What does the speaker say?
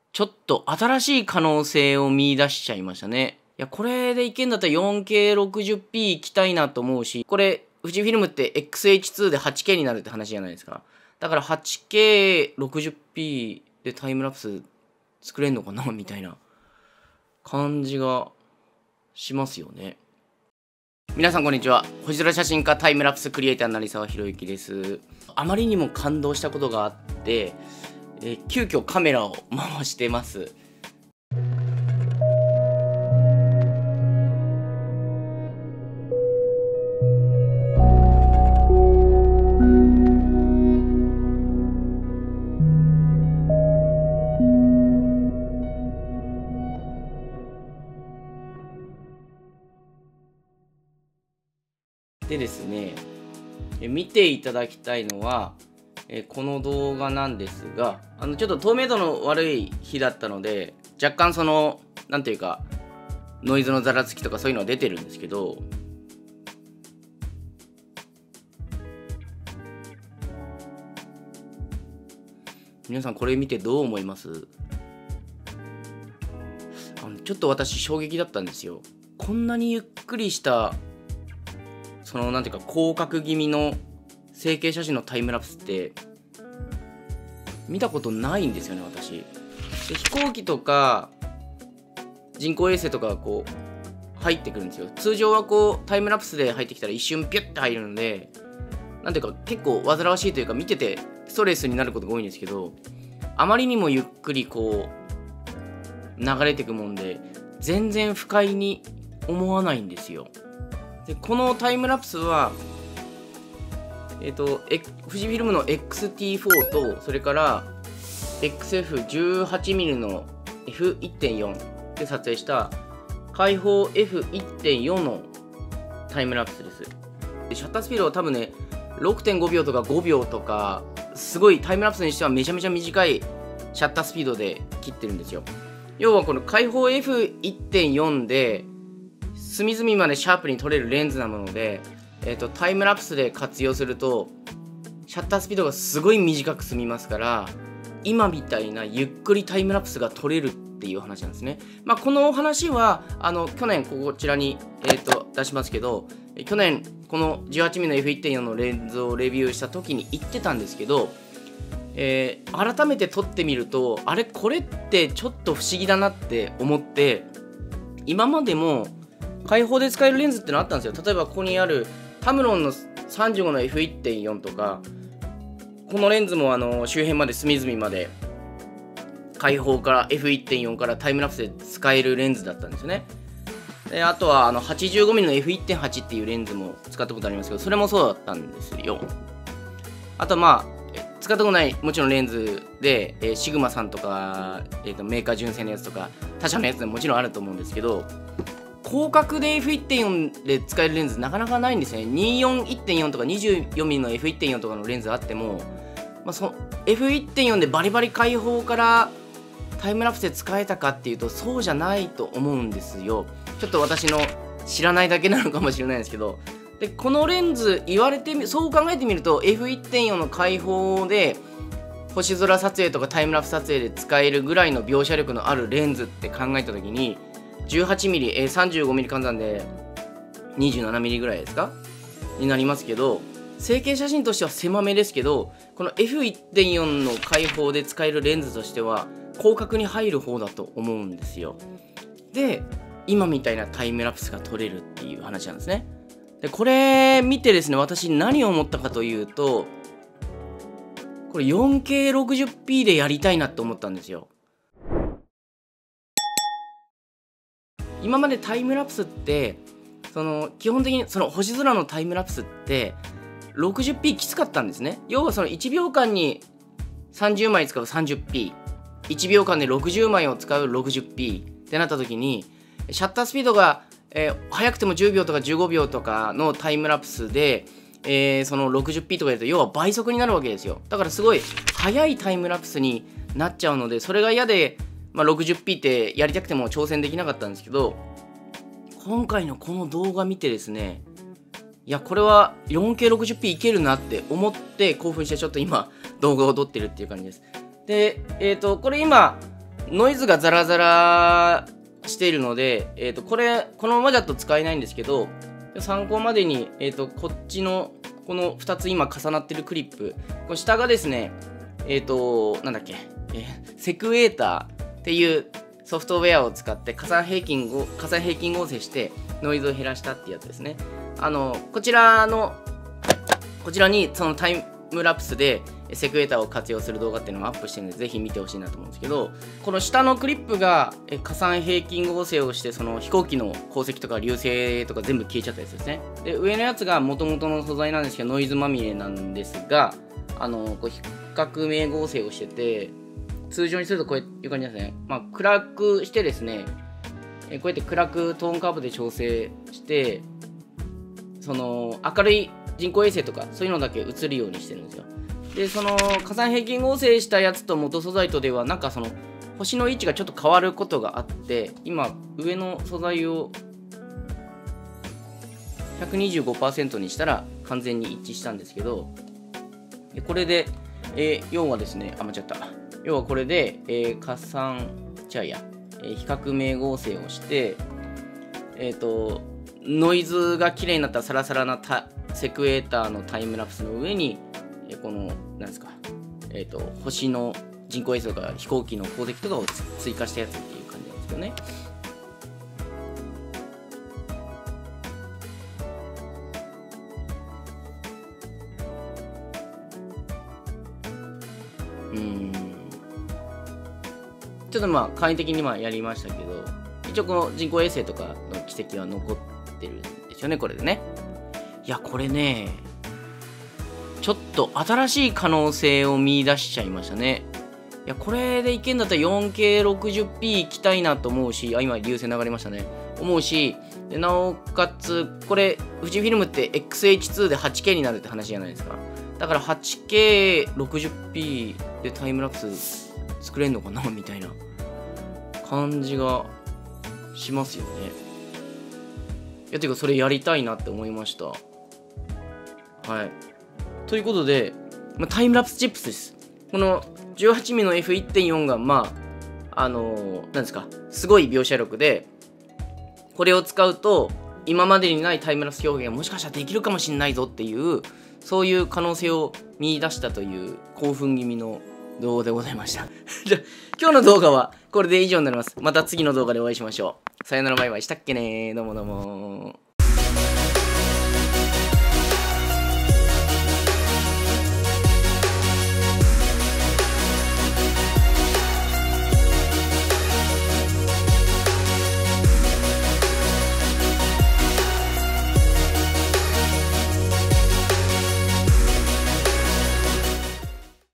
ちょっと新しい可能性を見出しちゃいましたね。いや、これでいけんだったら 4K60p 行きたいなと思うし、これ、富士フィルムって XH2 で 8K になるって話じゃないですか。だから 8K60p でタイムラプス作れんのかなみたいな感じがしますよね。皆さんこんにちは。星空写真家タイムラプスクリエイター成沢宏之です。あまりにも感動したことがあって、急遽カメラを回してます。でですね、見ていただきたいのは、この動画なんですが、ちょっと透明度の悪い日だったので、若干なんていうか、ノイズのざらつきとかそういうのは出てるんですけど、皆さんこれ見てどう思います？ちょっと私衝撃だったんですよ。こんなにゆっくりした、なんていうか、広角気味の成形写真のタイムラプスって見たことないんですよね、私。で、飛行機とか人工衛星とかがこう入ってくるんですよ。通常はこうタイムラプスで入ってきたら一瞬ピュッて入るので、なんていうか結構煩わしいというか見ててストレスになることが多いんですけど、あまりにもゆっくりこう流れていくもんで全然不快に思わないんですよ。で、このタイムラプスは富士フィルムの XT4 と、それから XF18mm の F1.4 で撮影した開放 F1.4 のタイムラプスです。で、シャッタースピードは多分ね 6.5 秒とか5秒とか、すごいタイムラプスにしてはめちゃめちゃ短いシャッタースピードで切ってるんですよ。要はこの開放 F1.4 で隅々までシャープに撮れるレンズなので、タイムラプスで活用するとシャッタースピードがすごい短く済みますから、今みたいなゆっくりタイムラプスが撮れるっていう話なんですね。この話は去年こちらに、出しますけど、去年この 18mm の F1.4 のレンズをレビューした時に言ってたんですけど、改めて撮ってみると、これってちょっと不思議だなって思って、今までも開放で使えるレンズってのあったんですよ。例えばここにあるタムロンの35の F1.4 とか、このレンズも周辺まで隅々まで開放から F1.4 からタイムラプスで使えるレンズだったんですよね。で、あとは85mm の F1.8 っていうレンズも使ったことありますけど、それもそうだったんですよ。あと使ったことないもちろんレンズで、シグマさんとか、メーカー純正のやつとか他社のやつでももちろんあると思うんですけど、広角で F1.4 で使えるレンズなかなかないんですね。24-1.4 とか 24mm の F1.4 とかのレンズあっても、F1.4 でバリバリ開放からタイムラプスで使えたかっていうとそうじゃないと思うんですよ。ちょっと私の知らないだけなのかもしれないですけど、でこのレンズそう考えてみると F1.4 の開放で星空撮影とかタイムラプス撮影で使えるぐらいの描写力のあるレンズって考えた時に、18mm、35mm 換算で 27mm ぐらいですかになりますけど、成形写真としては狭めですけど、この F1.4 の開放で使えるレンズとしては広角に入る方だと思うんですよ。で、今みたいなタイムラプスが撮れるっていう話なんですね。で、これ見てですね、私何を思ったかというと、これ 4K60p でやりたいなって思ったんですよ。今までタイムラプスって基本的に星空のタイムラプスって 60p きつかったんですね。要は1秒間に30枚使う 30p、 1秒間で60枚を使う 60p ってなった時に、シャッタースピードが、速くても10秒とか15秒とかのタイムラプスで、60p とかやると要は倍速になるわけですよ。だからすごい速いタイムラプスになっちゃうので、それが嫌で60p ってやりたくても挑戦できなかったんですけど、今回のこの動画見てですね、いやこれは 4K60p いけるなって思って興奮して、ちょっと今動画を撮ってるっていう感じです。で、これ今ノイズがザラザラしているので、このままだと使えないんですけど、参考までに、こっちのこの2つ今重なってるクリップ、この下がですね、なんだっけ、セクエーターっていうソフトウェアを使って火山平均合成してノイズを減らしたってやつですね。こちらにそのタイムラプスでセクエーターを活用する動画っていうのもアップしてるので、ぜひ見てほしいなと思うんですけど、この下のクリップが火山平均合成をして、その飛行機の航跡とか流星とか全部消えちゃったやつですね。で、上のやつが元々の素材なんですけど、ノイズまみれなんですが、こう比較名合成をしてて、通常にするとこういう感じですね。まあ、暗くしてですね、こうやって暗くトーンカーブで調整して、その明るい人工衛星とかそういうのだけ映るようにしてるんですよ。で、その火山平均合成したやつと元素材とでは、なんかその星の位置がちょっと変わることがあって、今上の素材を 125% にしたら完全に一致したんですけど、これで、要はですね、間違った。要はこれで、比較名合成をして、ノイズが綺麗になったサラサラなセクエーターのタイムラプスの上に、この、なんですか、星の人工衛星とか飛行機の航跡とかを追加したやつっていう感じなんですよね。ちょっとまあ簡易的にやりましたけど、一応この人工衛星とかの軌跡は残ってるんですよね、これでね。いや、これね、ちょっと新しい可能性を見出しちゃいましたね。いや、これでいけんだったら 4K60p 行きたいなと思うし、今流星流れましたね。思うし、でなおかつ、これ、富士フィルムって XH2 で 8K になるって話じゃないですか。だから 8K60p でタイムラプス作れんのかなみたいな感じがしますよね。いや、てかそれやりたいなって思いました。はい。ということで、タイムラプスチップスです。この 18mm の F1.4 が、なんですか、すごい描写力で、これを使うと、今までにないタイムラプス表現がもしかしたらできるかもしれないぞっていう、そういう可能性を見出したという興奮気味の動画でございました。じゃあ、今日の動画はこれで以上になります。また次の動画でお会いしましょう。さよならバイバイしたっけねー。どうもどうも。